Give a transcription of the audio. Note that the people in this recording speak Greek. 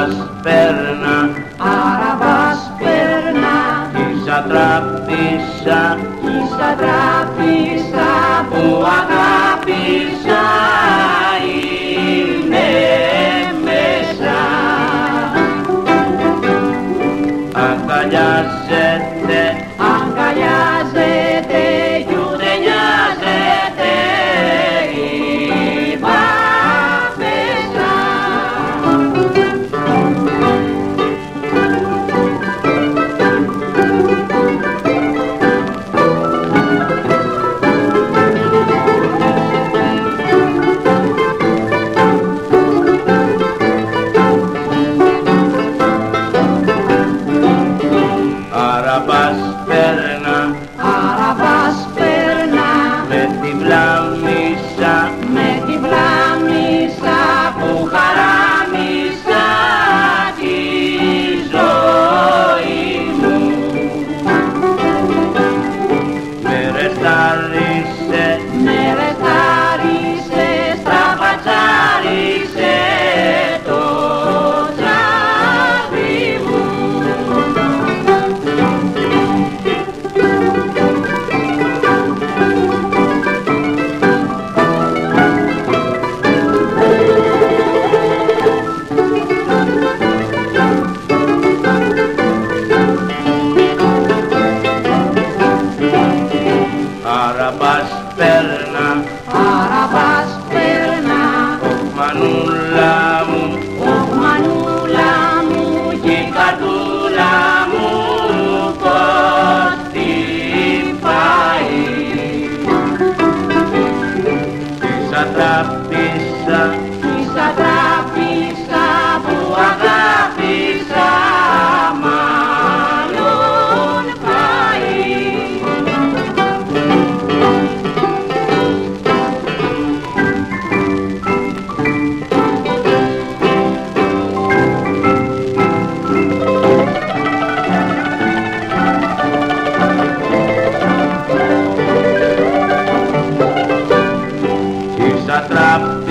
Άραβας περνά, Άραβας περνά, ίσα τράπησα, ίσα τράπησα που αγάπησα είναι μέσα. Αγκαλιάζεται, αγκαλιάζεται κι ούτε νοιάζεται η παπέσα. Άραβας περνά, Άραβας περνά, με τη βλάμισα, με τη βλάμισα που χαράμισα τη ζωή μου. με ρεστάρισε, Με ρεστάρισε, στραβατσάρισε το τσάβι μου. Άραβας περνά, Άραβας περνά, μανούλα μου, ωχ μανούλα μου κι η καρδούλα μου πως την πάει. Ίσα τράπησα, ίσα τράπησα που αγάπησα μάλλον πάει. ίσα τράπησα,